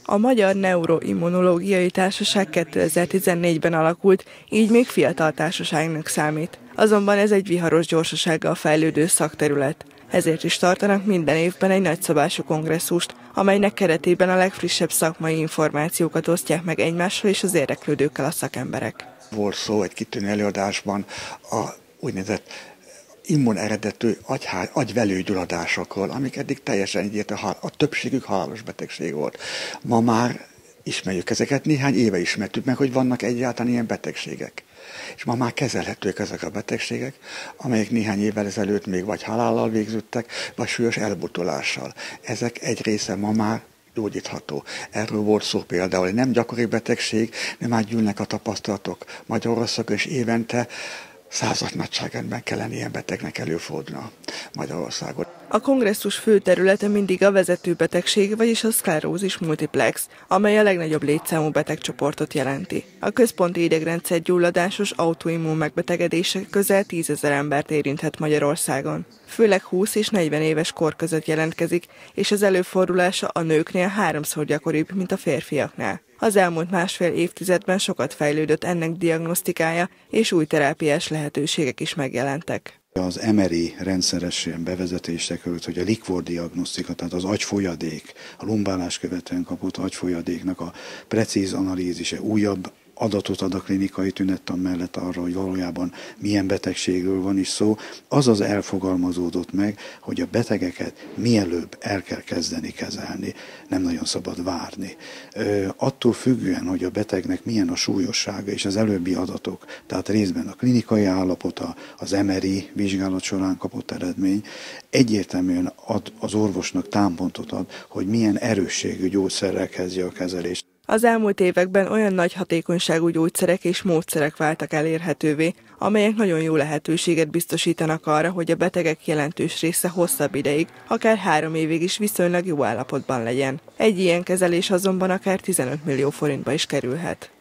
A Magyar Neuroimmunológiai Társaság 2014-ben alakult, így még fiatal társaságnak számít. Azonban ez egy viharos gyorsasággal fejlődő szakterület. Ezért is tartanak minden évben egy nagyszabású kongresszust, amelynek keretében a legfrissebb szakmai információkat osztják meg egymással és az érdeklődőkkel a szakemberek. Volt szó egy kitűnő előadásban a úgynevezett immun eredetű agyvelőgyulladásokról, amik eddig teljesen egyértelműen a többségük halálos betegség volt. Ma már ismerjük ezeket, néhány éve ismertük meg, hogy vannak egyáltalán ilyen betegségek. És ma már kezelhetők ezek a betegségek, amelyek néhány évvel ezelőtt még vagy halállal végződtek, vagy súlyos elbutulással. Ezek egy része ma már gyógyítható. Erről volt szó például, hogy nem gyakori betegség, de már gyűlnek a tapasztalatok Magyarországon, és évente századnagyságrendben kellene ilyen betegnek előfordulnia Magyarországon. A kongresszus fő területe mindig a vezető betegség, vagyis a szklerózis multiplex, amely a legnagyobb létszámú betegcsoportot jelenti. A központi idegrendszer gyulladásos autoimmun megbetegedése közel 10 000 embert érinthet Magyarországon. Főleg 20 és 40 éves kor között jelentkezik, és az előfordulása a nőknél 3-szor gyakoribb, mint a férfiaknál. Az elmúlt másfél évtizedben sokat fejlődött ennek diagnosztikája, és új terápiás lehetőségek is megjelentek. Az MRI rendszeres bevezetése között, hogy a likvor diagnosztika, tehát az agyfolyadék, a lumbálás követően kapott agyfolyadéknak a precíz analízise újabb adatot ad a klinikai tünettan mellett arra, hogy valójában milyen betegségről van is szó, azaz elfogalmazódott meg, hogy a betegeket mielőbb el kell kezdeni kezelni, nem nagyon szabad várni. Attól függően, hogy a betegnek milyen a súlyossága és az előbbi adatok, tehát részben a klinikai állapota, az MRI vizsgálat során kapott eredmény, egyértelműen ad az orvosnak támpontot ad, hogy milyen erősségű gyógyszerrel kezdje a kezelést. Az elmúlt években olyan nagy hatékonyságú gyógyszerek és módszerek váltak elérhetővé, amelyek nagyon jó lehetőséget biztosítanak arra, hogy a betegek jelentős része hosszabb ideig, akár 3 évig is viszonylag jó állapotban legyen. Egy ilyen kezelés azonban akár 15 millió forintba is kerülhet.